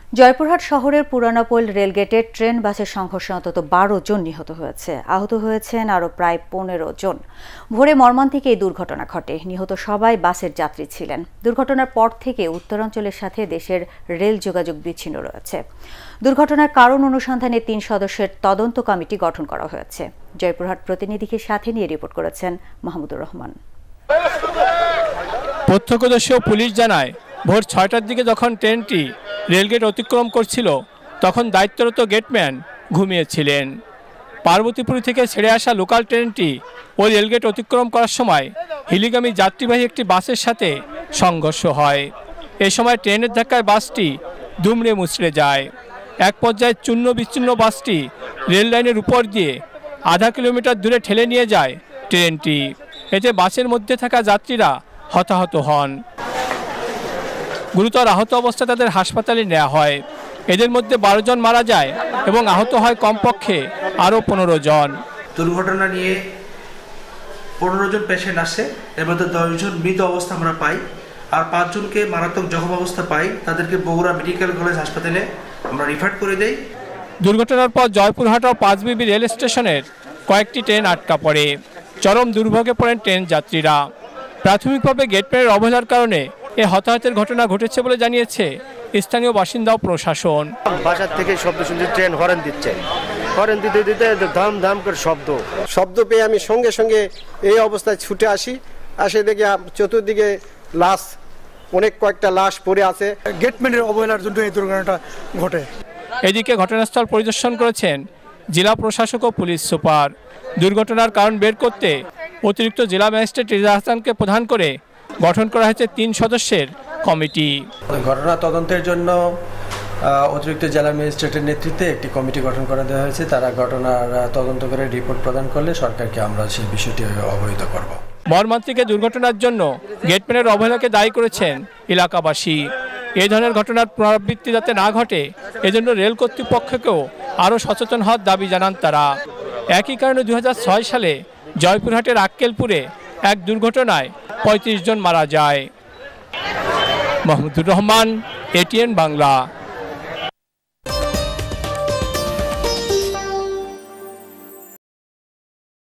জয়পুরহাট শহরের পুরানাপোল রেলগেটে ট্রেন বাসের সংঘর্ষে অন্তত ১২ জন নিহত হয়েছে। আহত হয়েছেন আরও প্রায় ১৫ জন। ভোরে মর্মান্তিক এই দুর্ঘটনা ঘটে। নিহত সবাই বাসের যাত্রী ছিলেন। দুর্ঘটনার পর থেকে উত্তরাঞ্চলের সাথে দেশের রেল যোগাযোগ বিচ্ছিন্ন রয়েছে। দুর্ঘটনার কারণ অনুসন্ধানে ৩ সদস্যের তদন্ত কমিটি গঠন করা হয়েছে। জয়পুরহাট প্রতিনিধিকে সাথে নিয়ে রিপোর্ট করেছেন মাহমুদুর রহমান। প্রত্যক্ষদর্শী পুলিশ জানায়, ভোর ৬টার দিকে যখন ট্রেনটি রেলগেট অতিক্রম করছিল তখন দায়িত্বরত গেটম্যান ঘুমিয়েছিলেন। পার্বতীপুর থেকে ছেড়ে আসা লোকাল ট্রেনটি ওই রেলগেট অতিক্রম করার সময় হিলিগামী যাত্রীবাহী একটি বাসের সাথে সংঘর্ষ হয়। এ সময় ট্রেনের ধাক্কায় বাসটি দুমড়ে মুচড়ে যায়। এক পর্যায়ে চূর্ণ বিচ্ছিন্ন বাসটি রেল লাইনের উপর দিয়ে আধা কিলোমিটার দূরে ঠেলে নিয়ে যায় ট্রেনটি। এতে বাসের মধ্যে থাকা যাত্রীরা হতাহত হন। গুরুতর আহত অবস্থায় তাদের হাসপাতালে নেওয়া হয়। এদের মধ্যে ১২ জন মারা যায় এবং আহত হয় কমপক্ষে আরও ১৫ জন। দুর্ঘটনা নিয়ে ১৫ জন পেশেন্ট আসে, এর মধ্যে ১০ জন মৃত অবস্থা আমরা পাই, আর ৫ জনকে মারাত্মক জখম অবস্থা পাই। তাদেরকে বগুড়া মেডিকেল কলেজ হাসপাতালে আমরা রিফার করে দেই। দুর্ঘটনার পর জয়পুরহাট ও পাঁচবিবি রেল স্টেশনের কয়েকটি ট্রেন আটকা পড়ে। চরম দুর্ভোগে পড়েন ট্রেন যাত্রীরা। প্রাথমিকভাবে গেটম্যানের অবহেলার কারণে এ হতাহতের ঘটনা ঘটেছে বলে জানিয়েছে স্থানীয় বাসিন্দা ও প্রশাসন। বাসার থেকে শব্দ শুনছি, ট্রেন হরেন দিচ্ছে, হরেন দিতে দিতে ধাম ধাম করে শব্দ পেয়ে আমি সঙ্গে সঙ্গে এই অবস্থায় ছুটে আসে দেখি চতুর্দিকে লাশ, অনেক কয়েকটা লাশ পড়ে আছে। গেটম্যানের অবহেলার জন্য এই দুর্ঘটনাটা ঘটে। এদিকে ঘটনাস্থল পরিদর্শন করেছেন জেলা প্রশাসক ও পুলিশ সুপার। দুর্ঘটনার কারণ বের করতে অতিরিক্ত জেলা ম্যাজিস্ট্রেট রিজা হাসানকে প্রধান করে গঠন করা হয়েছে ৩ সদস্যের কমিটি। ঘটনা তদন্তের জন্য অতিরিক্ত জেলা ম্যাজিস্ট্রেটের নেতৃত্বে একটি কমিটি গঠন করে দেওয়া হয়েছে। তারা ঘটনার তদন্ত করে রিপোর্ট প্রদান করলে সরকারকে আমরা সেই বিষয়টি অবহিত করব। মর্মান্তিক দুর্ঘটনার জন্য গেটম্যানের অবহেলাকে দায়ী করেছেন এলাকাবাসী। এই ধরনের ঘটনার পুনরাবৃত্তি যাতে না ঘটে এজন্য রেল কর্তৃপক্ষকেও আরও সচেতন হওয়ার দাবি জানান তারা। একই কারণে ২০০৬ সালে জয়পুরহাটের আক্কেলপুরে এক দুর্ঘটনায় ৩৫ জন মারা যায়। মাহমুদুর রহমান, এটিএন বাংলা।